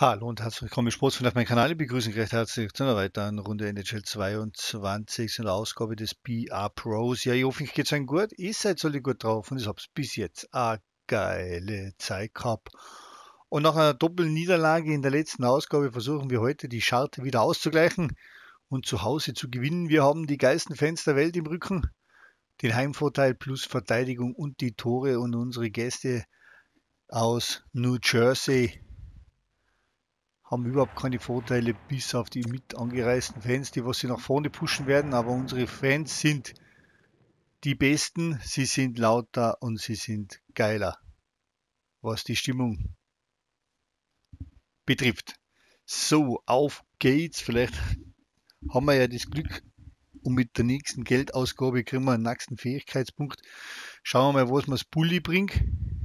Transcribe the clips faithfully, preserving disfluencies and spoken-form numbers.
Hallo und herzlich willkommen im Sportsfan auf meinem Kanal. Ich begrüße euch recht herzlich zu einer weiteren Runde N H L zweiundzwanzig, in der Ausgabe des B R Pros. Ja, ich hoffe, euch geht's euch gut. Ihr seid alle gut drauf und ich hab's bis jetzt eine geile Zeit gehabt. Und nach einer Doppelniederlage in der letzten Ausgabe versuchen wir heute die Scharte wieder auszugleichen und zu Hause zu gewinnen. Wir haben die geilsten Fans der Welt im Rücken, den Heimvorteil plus Verteidigung und die Tore und unsere Gäste aus New Jersey haben überhaupt keine Vorteile, bis auf die mit angereisten Fans, die was sie nach vorne pushen werden. Aber unsere Fans sind die Besten, sie sind lauter und sie sind geiler, was die Stimmung betrifft. So, auf geht's. Vielleicht haben wir ja das Glück und mit der nächsten Geldausgabe kriegen wir einen nächsten Fähigkeitspunkt. Schauen wir mal, was mir das Bulli bringt.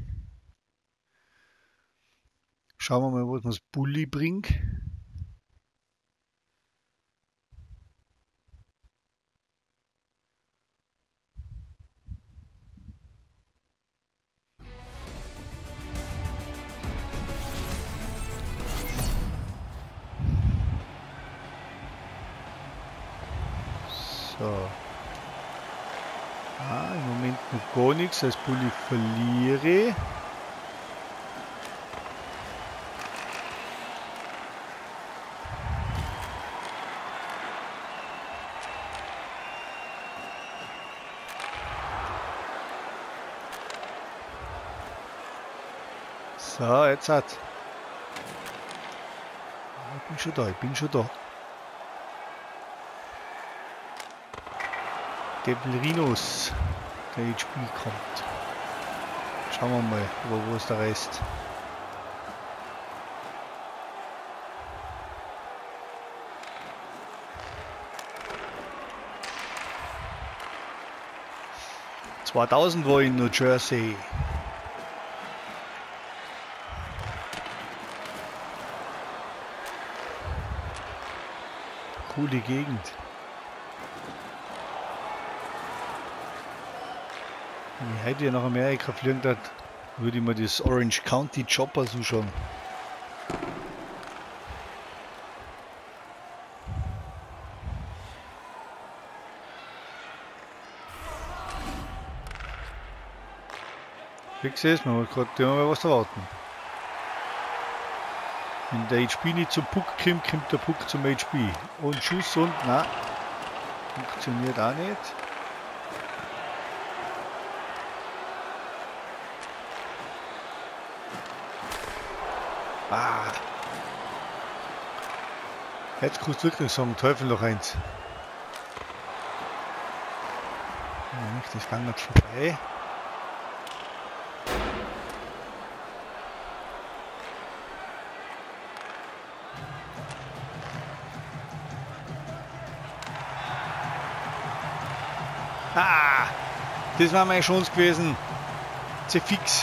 Schauen wir mal, was mir das Bulli bringt. So. Ah, im Moment noch gar nichts, als Bulli verliere. So, jetzt hat. Ich bin schon da, ich bin schon da. Devil-Rhinos, der ins Spiel kommt. Schauen wir mal, wo, wo ist der Rest. zweitausend war in New Jersey. Coole Gegend. Wenn ich heute nach Amerika fliegen würde, würde ich mir das Orange County Chopper zuschauen. Wie gesagt, man muss gerade mal was erwarten. Wenn der H P nicht zum Puck kommt, kommt der Puck zum H P. Und Schuss und nein, funktioniert auch nicht. Ah. Jetzt kannst du wirklich sagen, Teufel noch eins. Ja, das Gang nicht vorbei. Ah, das war meine Chance gewesen. Zu fix.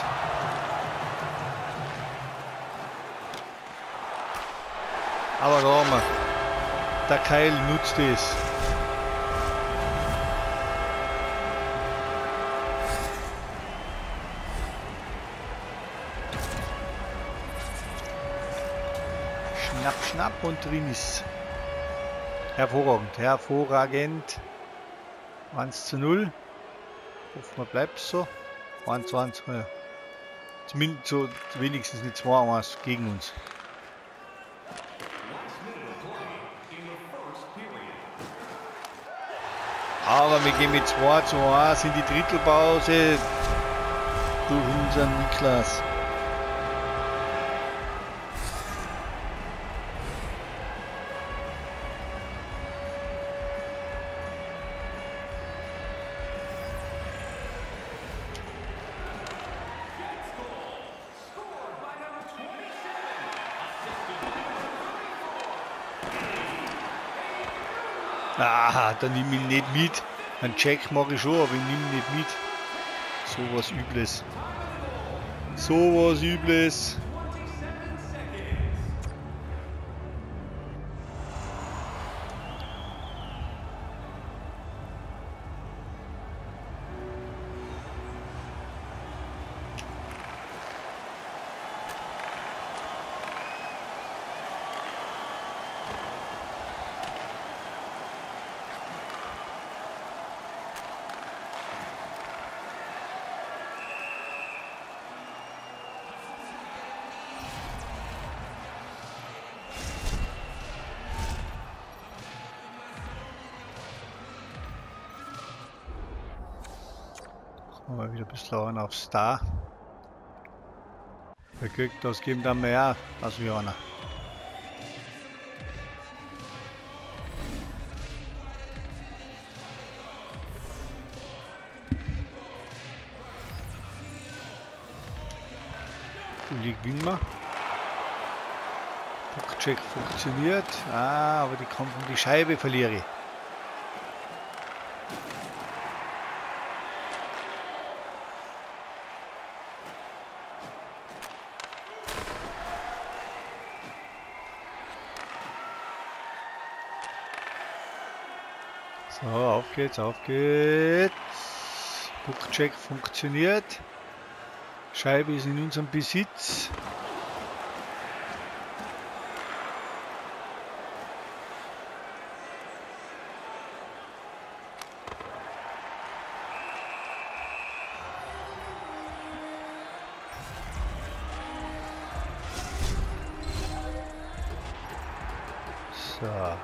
Aber da haben wir. Der Keil nutzt es. Schnapp, schnapp und drin ist. Hervorragend, hervorragend. eins zu null. Hoffen wir bleibt so. eins zu eins. Ja. Zumindest so wenigstens nicht zwei eins gegen uns. Aber wir gehen mit zwei zu eins in die Drittelpause durch unseren Niklas. Ah, dann nehme ich ihn nicht mit. Einen Check mache ich schon, aber ich nehme ihn nicht mit. So was Übles. So was Übles. Mal wieder ein bisschen an auf Star. Wer kriegt das, geben dann mehr als wie einer. Uli gewinnen wir. Puckcheck funktioniert. Ah, aber die kommt um die Scheibe, verliere ich. So, auf geht's, auf geht's. Puckcheck funktioniert. Scheibe ist in unserem Besitz. So.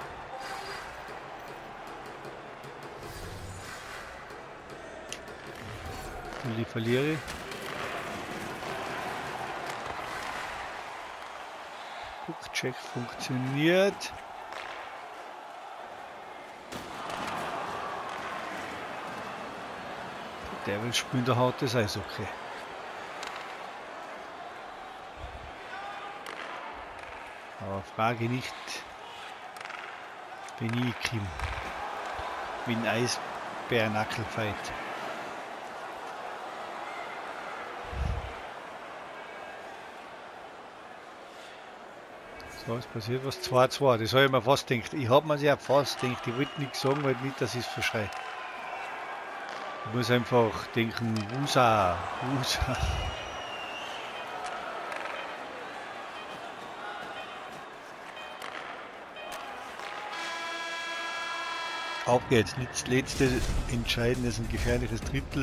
Und die verliere ich. Puckcheck funktioniert. Der will spielen, der haut das Eishockey. Aber frage nicht, wenn ich komme. Wie ein Eisbärnackelfight. So, es passiert was. zwei zwei. Das habe ich mir fast gedacht. Ich habe mir ja fast gedacht. Ich wollte nichts sagen, weil nicht, dass ich es verschreie. Ich muss einfach denken, Usa, Usa. Auf geht's. Das letzte entscheidendes und gefährliches Drittel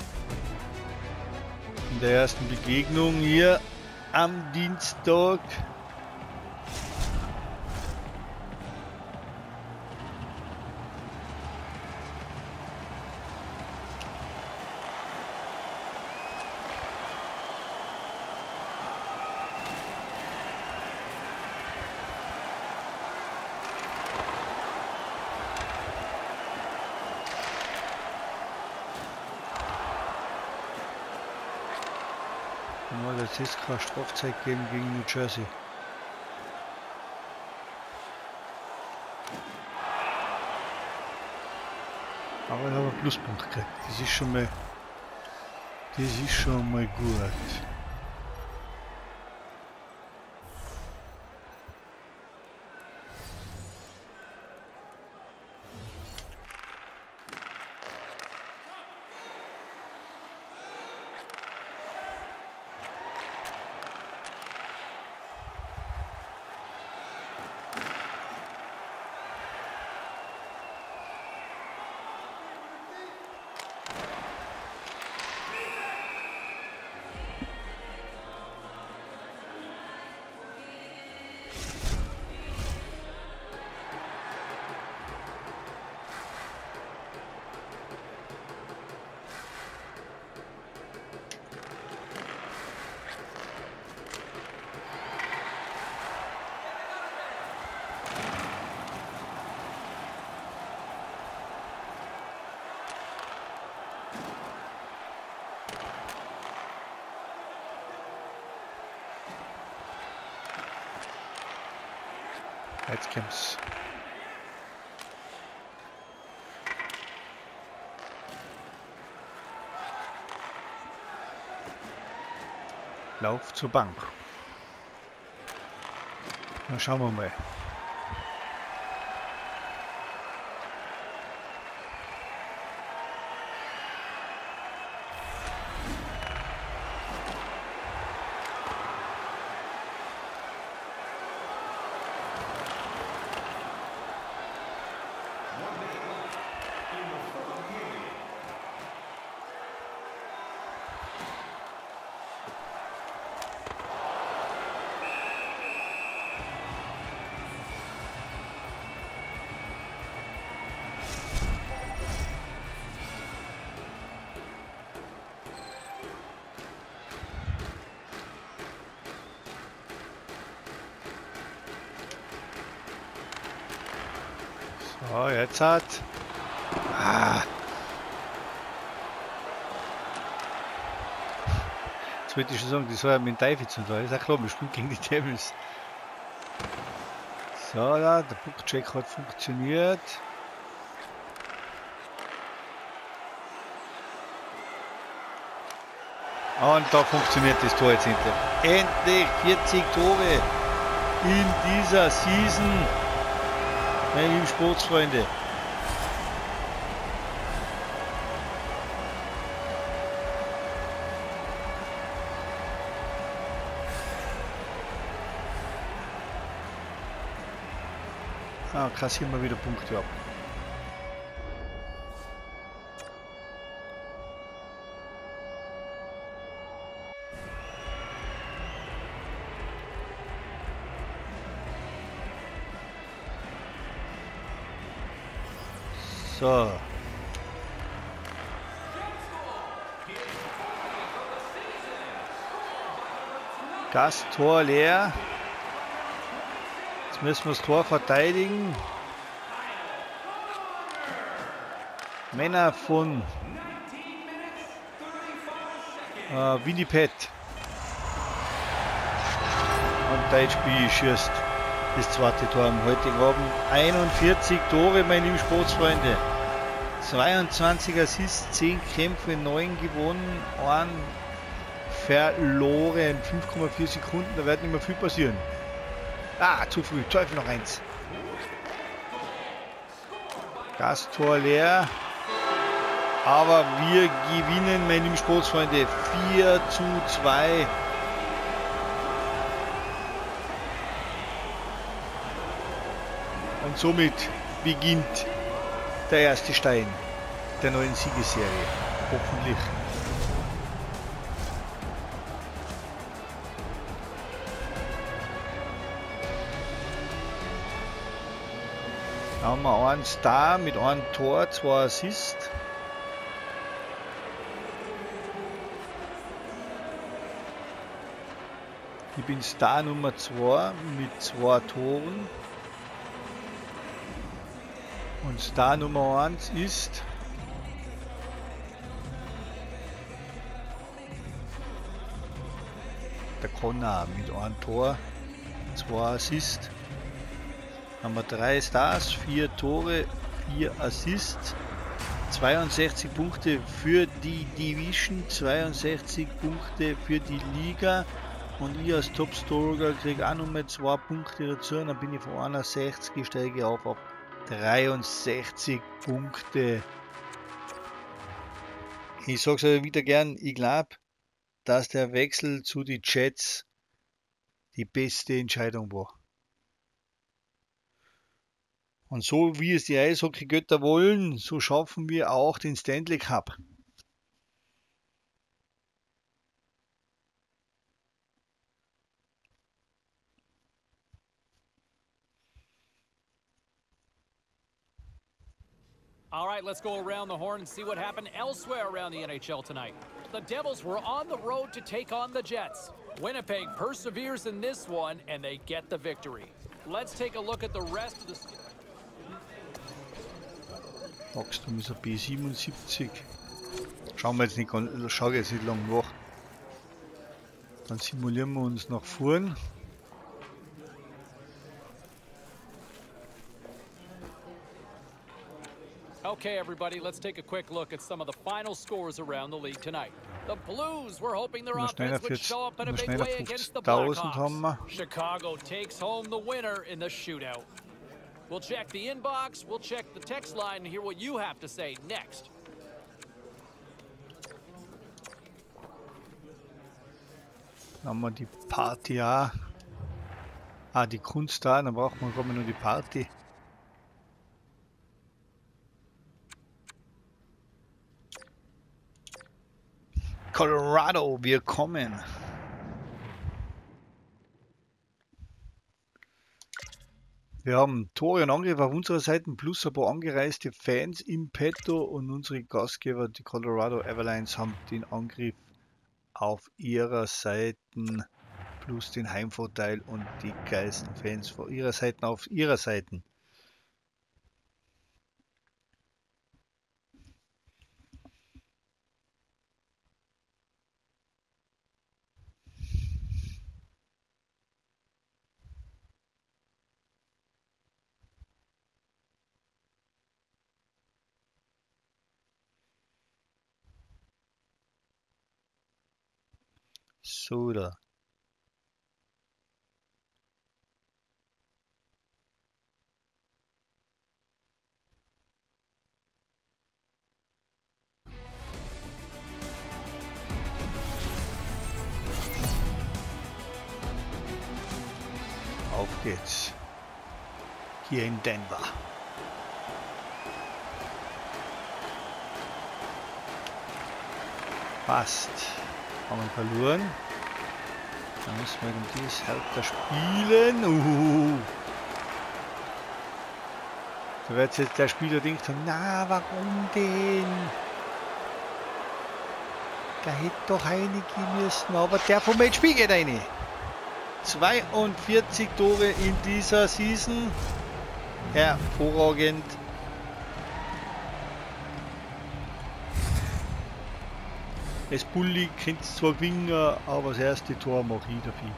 in der ersten Begegnung hier am Dienstag. Nur jetzt ist keine Strafzeit geben gegen New Jersey. Aber ich habe einen Pluspunkt gekriegt. Das ist schon mal, das ist schon mal gut. Jetzt kommt's. Lauf zur Bank. Na, schauen wir mal. So, jetzt hat. Ah. Jetzt wollte ich schon sagen, das war ja mit dem Teufel zu tun. Ist auch klar, wir spielen gegen die Devils. So, ja, der Puckcheck hat funktioniert. Und da funktioniert das Tor jetzt endlich. Endlich vierzig Tore in dieser Season, meine lieben Sportsfreunde. Ah, kassieren wir wieder Punkte ab. So. Gasttor leer. Jetzt müssen wir das Tor verteidigen. Männer von äh, Winnipeg. Und Deutschspiel schießt das zweite Tor am heutigen Abend. einundvierzig Tore, meine lieben Sportsfreunde. zweiundzwanzig Assists, zehn Kämpfe, neun gewonnen, ein verloren. fünf Komma vier Sekunden, da wird nicht mehr viel passieren. Ah, zu früh. Teufel noch eins. Gasttor leer. Aber wir gewinnen, meine lieben Sportsfreunde. vier zu zwei. Und somit beginnt der erste Stein der neuen Siegesserie. Hoffentlich. Da haben wir einen Star mit einem Tor, zwei Assists. Ich bin Star Nummer zwei mit zwei Toren. Und Star Nummer eins ist der Connor mit einem Tor, zwei Assists. Haben wir drei Stars, vier Tore, vier Assists, zweiundsechzig Punkte für die Division, zweiundsechzig Punkte für die Liga. Und ich als Top-Scorer kriege auch nochmal zwei Punkte dazu. Und dann bin ich von einundsechzig, ich steige auf auf dreiundsechzig Punkte. Ich sage es aber wieder gern, ich glaube, dass der Wechsel zu den Jets die beste Entscheidung war. Und so wie es die Eishockey-Götter wollen, so schaffen wir auch den Stanley Cup. All right, let's go around the horn and see what happened elsewhere around the N H L tonight. The Devils were on the road to take on the Jets. Winnipeg perseveres in this one, and they get the victory. Let's take a look at the rest of the... Wachstum ist ein B siebenundsiebzig. Schauen wir jetzt nicht, schau jetzt nicht lang nach. Dann simulieren wir uns nach vorn. Okay, everybody, let's take a quick look at some of the final scores around the league tonight. The Blues were hoping their offense would show up in a big way against the Blackhawks. Chicago takes home the winner in the shootout. We'll check the inbox, we'll check the text line and hear what you have to say next. Dann haben wir die Party auch. Ah, die Kunst da, dann braucht man nur die Party. Colorado, wir kommen. Wir haben Tore und Angriffe auf unserer Seite plus ein paar angereiste Fans im Petto und unsere Gastgeber, die Colorado Avalanche, haben den Angriff auf ihrer Seite plus den Heimvorteil und die geilsten Fans von ihrer Seite auf ihrer Seite. So da. Auf geht's. Hier in Denver. Fast. Haben wir verloren. Dann müssen wir um dieses Halbter spielen. Uhuhu. Da wird jetzt der Spieler denken, na warum denn? Da hätte doch reingehen müssen, aber der vom H P geht rein. zweiundvierzig Tore in dieser Season. Hervorragend. Das Bulli kennt zwar gewinnen, aber das erste Tor mache ich dafür.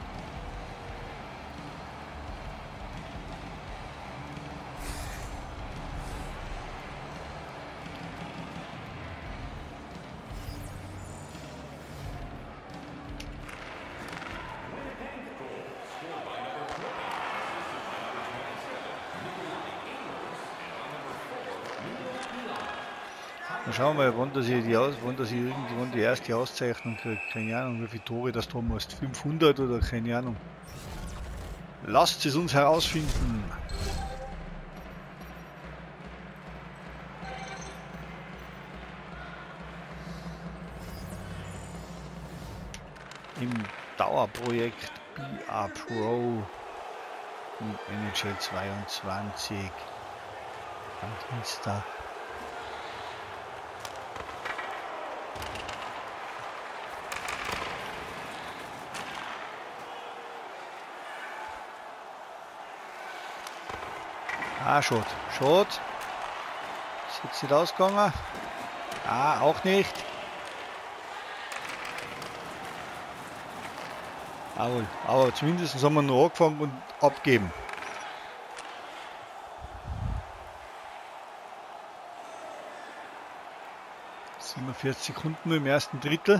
Dann schauen wir mal, wann das ich, die Aus, wann das ich irgendwann die erste Auszeichnung kriege. Keine Ahnung, wie viele Tore das tun musst. fünfhundert oder keine Ahnung. Lasst es uns herausfinden. Im Dauerprojekt B R Pro und N H L zweiundzwanzig am Dienstag. Ah, Schott. Schott. Ist jetzt nicht ausgegangen. Ah, auch nicht. Aber, aber zumindest haben wir noch angefangen und abgeben. siebenundvierzig Sekunden nur im ersten Drittel.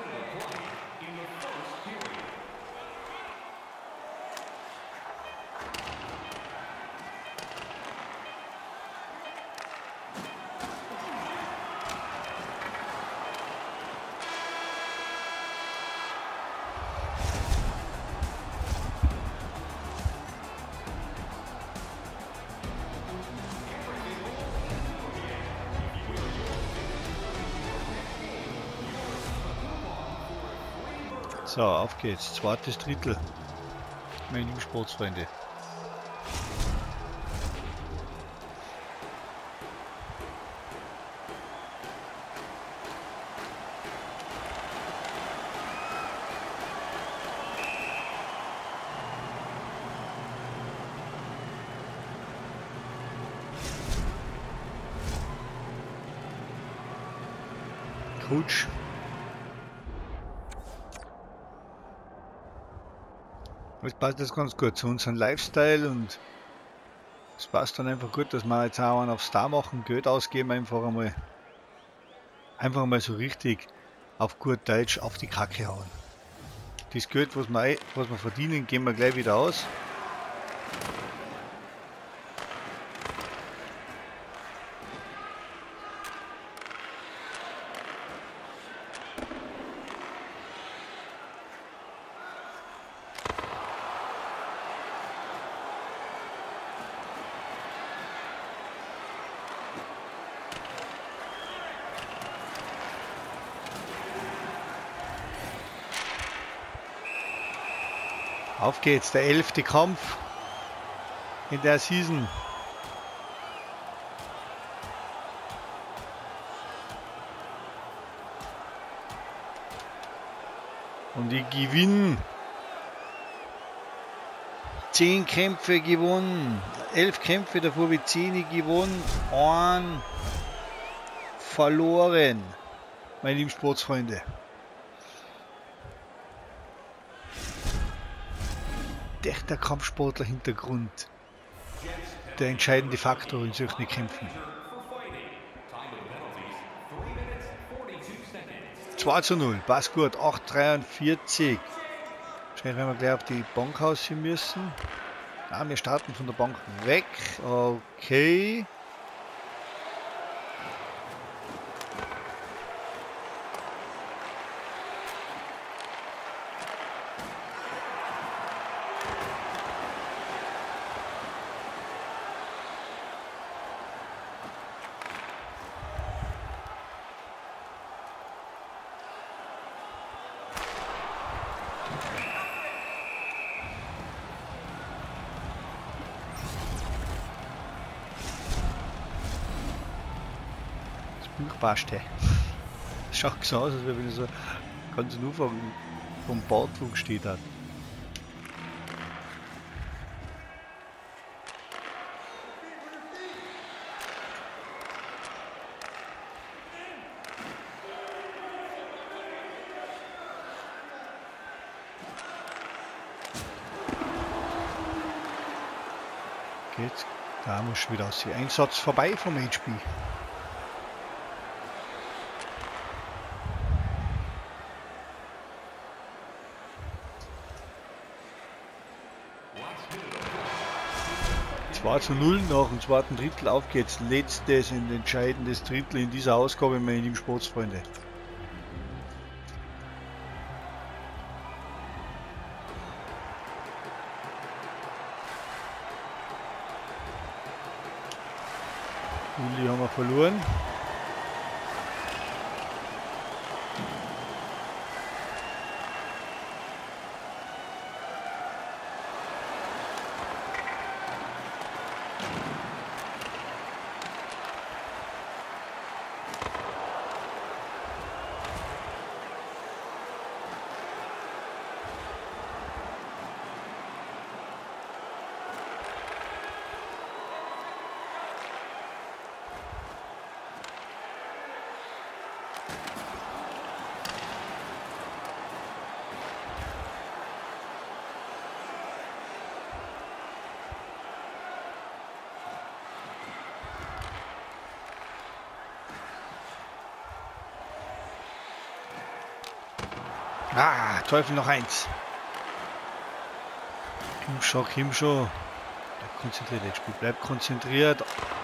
So, auf geht's. Zweites Drittel. Meine lieben Sportsfreunde. Coach. Das passt jetzt ganz gut zu unserem Lifestyle und es passt dann einfach gut, dass wir jetzt auch einen auf Star machen, Geld ausgeben, einfach einmal, einfach mal so richtig auf gut Deutsch auf die Kacke hauen. Das Geld, was wir, was wir verdienen, geben wir gleich wieder aus. Auf geht's, der elfte Kampf in der Season. Und ich gewinne. Zehn Kämpfe gewonnen. Elf Kämpfe, davor habe ich zehn gewonnen. Ein verloren. Meine lieben Sportsfreunde. Der Kampfsportler-Hintergrund, der entscheidende Faktor in solchen Kämpfen. zwei zu null, passt gut, acht dreiundvierzig. Wahrscheinlich werden wir gleich auf die Bank aussehen müssen. Ah, wir starten von der Bank weg. Okay. Passt, hey. Das schaut so aus, als wenn er so ganz nur vom, vom Bordflug steht hat. Geht's? Da muss schon wieder aus. Einsatz vorbei vom H P. zwei zu null nach dem zweiten Drittel. Auf geht's. Letztes und entscheidendes Drittel in dieser Ausgabe, meine lieben Sportsfreunde. Uli haben wir verloren. Ah, Teufel noch eins. Komm schon, komm schon. Bleib konzentriert, das Spiel. Bleib konzentriert.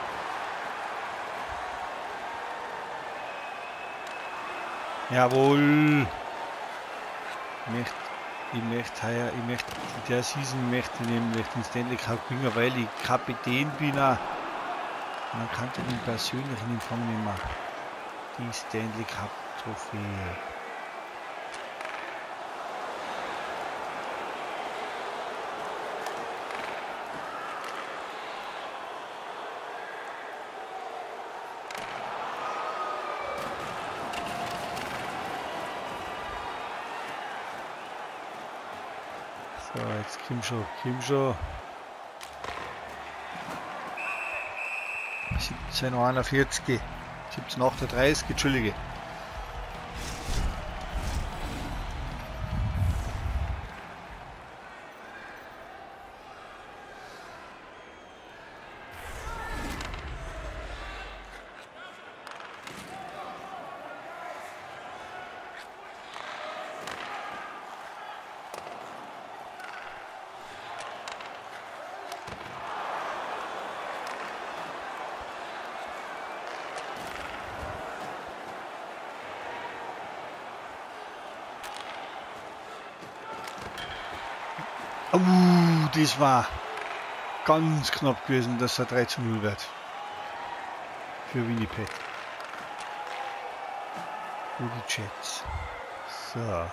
Jawohl. Ich möchte, ich möchte heuer, ich möchte, in der Season möchte ich nämlich den Stanley Cup gewinnen, weil ich Kapitän bin. Man kann den persönlich in Empfang nehmen. Die Stanley Cup Trophäe. So, jetzt komm schon, komm schon. siebzehn einundvierzig, siebzehn achtunddreißig, Entschuldige. Uh, das war ganz knapp gewesen, dass er drei zu null wird. Für Winnipeg. Für die Jets. So.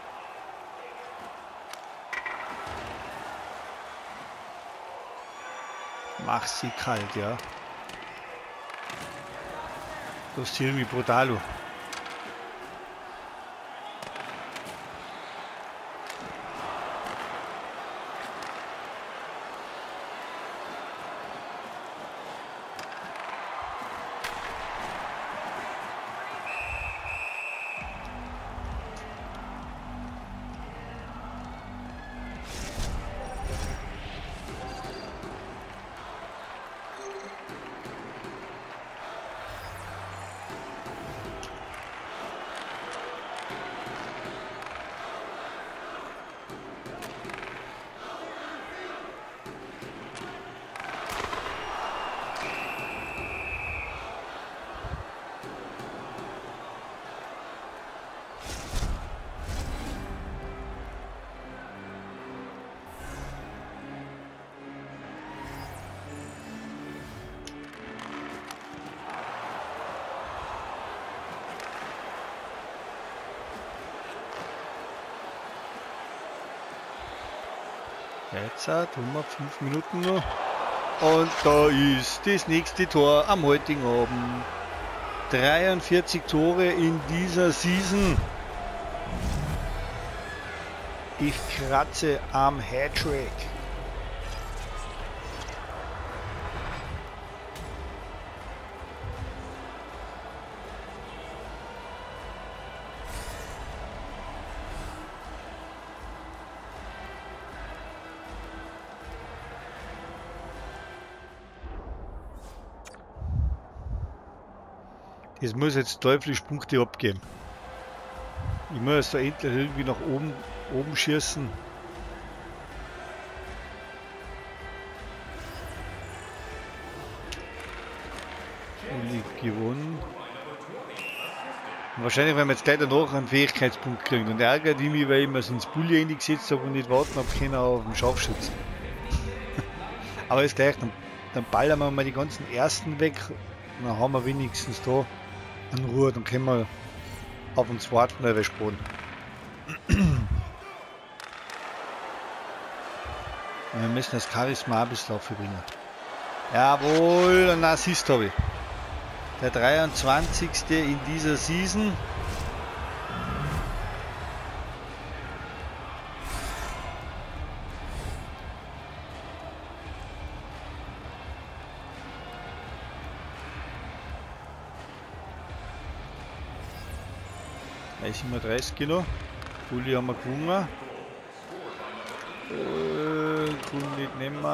Mach sie kalt, ja. Das ist irgendwie brutal. Jetzt haben wir fünf Minuten noch. Und da ist das nächste Tor am heutigen Abend. dreiundvierzig Tore in dieser Season. Ich kratze am Hattrick. Das muss jetzt teuflisch Punkte abgeben. Ich muss da endlich irgendwie nach oben, oben schießen. Und ich gewonnen. Und wahrscheinlich werden wir jetzt gleich danach einen Fähigkeitspunkt kriegen. Und ärgert ich mich, weil ich mir so ins Bulli eingesetzt habe und nicht warten habe können auf den Scharfschützen. Aber ist gleich, dann, dann ballern wir mal die ganzen ersten weg. Und dann haben wir wenigstens da in Ruhe, dann können wir auf den zweiten Level sparen. Wir müssen das Charisma ein bisschen aufbringen. Jawohl, ein Assist habe ich. Der dreiundzwanzigste in dieser Season. siebenunddreißig Kilo. Bulli haben wir gewonnen. Äh, kann nicht nehmen.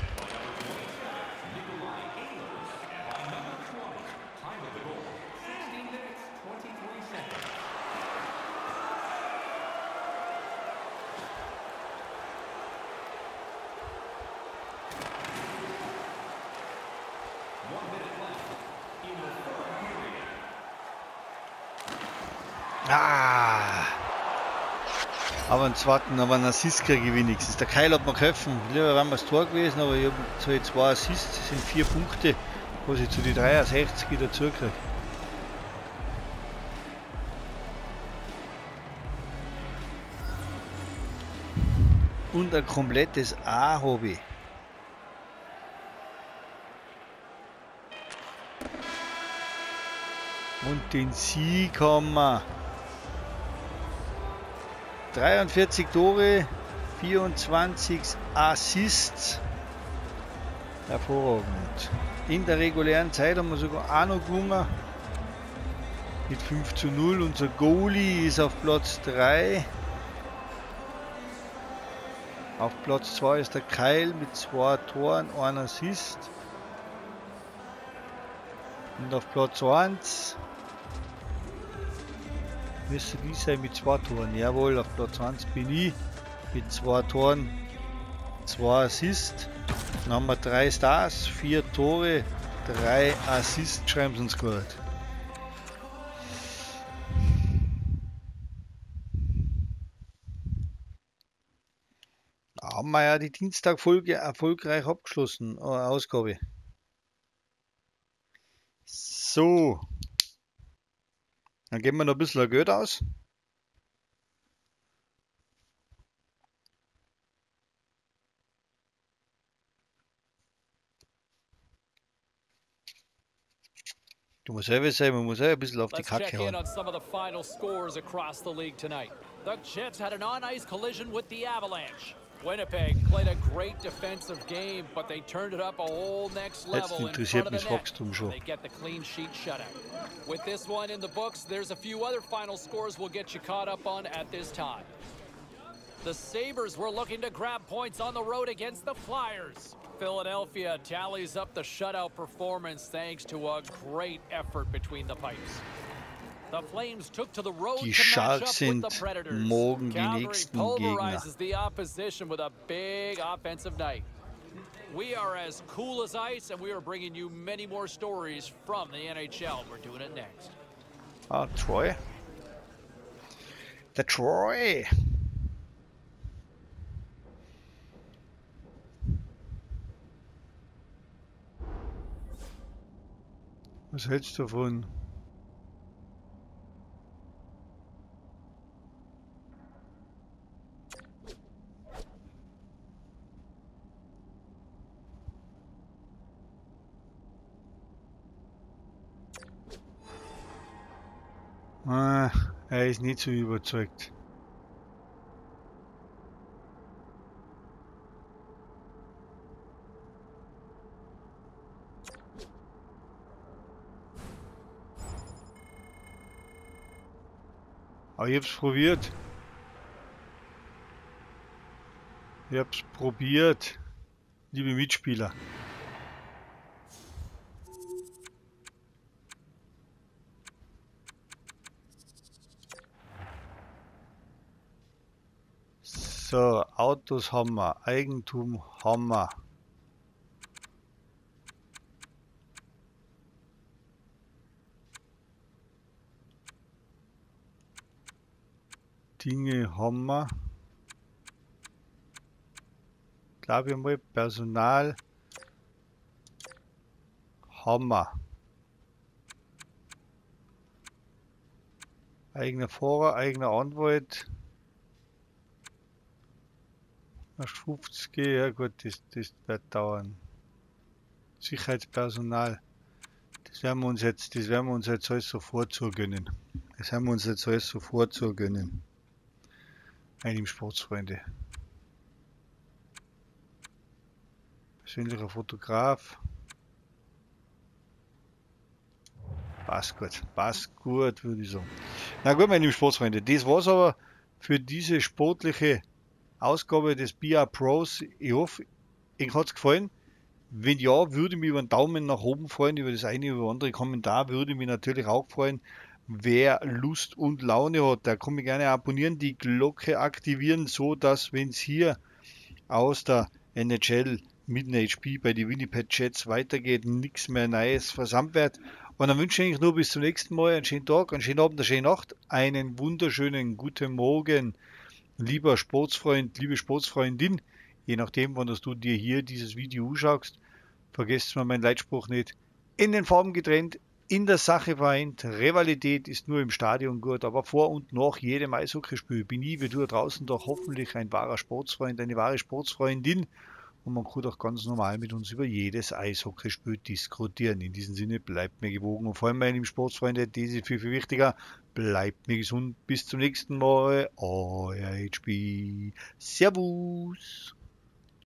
Ah! Aber einen zweiten, aber einen Assist kriege ich wenigstens. Der Keil hat mir geholfen. Lieber wären wir das Tor gewesen, aber ich habe so zwei Assists, das sind vier Punkte, was ich zu die dreiundsechzig dazu kriege. Und ein komplettes A habe ich. Und den Sieg haben wir. dreiundvierzig Tore, vierundzwanzig Assists. Hervorragend. In der regulären Zeit haben wir sogar auch noch gewonnen. Mit fünf zu null. Unser Goalie ist auf Platz drei. Auf Platz zwei ist der Keil mit zwei Toren, ein Assist. Und auf Platz eins müsste die sein mit zwei Toren. Jawohl, auf Platz eins bin ich mit zwei Toren, zwei Assists. Dann haben wir drei Stars, vier Tore, drei Assists, schreiben sie uns gut. Da haben wir ja die Dienstagfolge erfolgreich abgeschlossen, äh, Ausgabe. So. Dann geben wir noch ein bisschen Geld aus. Du musst selber sein, man muss ja ein bisschen auf die Kacke hauen. Let's check in on some of the final scores across the league tonight. The Jets had an on-ice collision with the Avalanche. Winnipeg played a great defensive game, but they turned it up a whole next level in front of the net. They get the clean sheet shutout. With this one in the books, there's a few other final scores we'll get you caught up on at this time. The Sabres were looking to grab points on the road against the Flyers. Philadelphia tallies up the shutout performance thanks to a great effort between the pipes. The Flames took to the road Die to match Sharks up with the sind Predators. morgen die Calgary nächsten Gegner. pulverizes the opposition with a big offensive night. We are as cool as ice, and we are bringing you many more stories from the N H L. We're doing it next. Ah, Troy. Der Troy. Was hältst du davon? Ah, er ist nicht so überzeugt. Aber ich hab's probiert. Ich hab's probiert, liebe Mitspieler. So, Autos haben wir, Eigentum haben wir. Dinge haben wir. Glaube ich mal, Personal haben wir. Eigener Fahrer, eigener Anwalt. fünfzig, ja gut, das, das wird dauern. Sicherheitspersonal. Das werden wir uns jetzt, das werden wir uns jetzt alles sofort zugönnen. Das haben wir uns jetzt alles sofort zugönnen. Einem Sportsfreunde. Persönlicher Fotograf. Passt gut, passt gut, würde ich sagen. Na gut, meine lieben Sportsfreunde, das war's aber für diese sportliche Ausgabe des B R Pros. Ich hoffe, Ihnen hat es gefallen. Wenn ja, würde mich über einen Daumen nach oben freuen, über das eine oder andere Kommentar würde mich natürlich auch freuen. Wer Lust und Laune hat, der kann mich gerne abonnieren, die Glocke aktivieren, so dass, wenn es hier aus der N H L mit dem H P bei den Winnipeg Jets weitergeht, nichts mehr Neues versammelt wird. Und dann wünsche ich euch nur bis zum nächsten Mal einen schönen Tag, einen schönen Abend, eine schöne Nacht, einen wunderschönen guten Morgen, lieber Sportsfreund, liebe Sportsfreundin, je nachdem, wann du dir hier dieses Video anschaust. Vergesst mal meinen Leitspruch nicht. In den Farben getrennt, in der Sache vereint. Rivalität ist nur im Stadion gut, aber vor und nach jedem Eishockeyspiel bin ich wie du draußen doch hoffentlich ein wahrer Sportsfreund, eine wahre Sportsfreundin. Und man kann auch ganz normal mit uns über jedes Eishockeyspiel diskutieren. In diesem Sinne, bleibt mir gewogen und vor allem, meine lieben Sportsfreunde, das ist viel, viel wichtiger. Bleibt mir gesund. Bis zum nächsten Mal. Euer H P. Servus.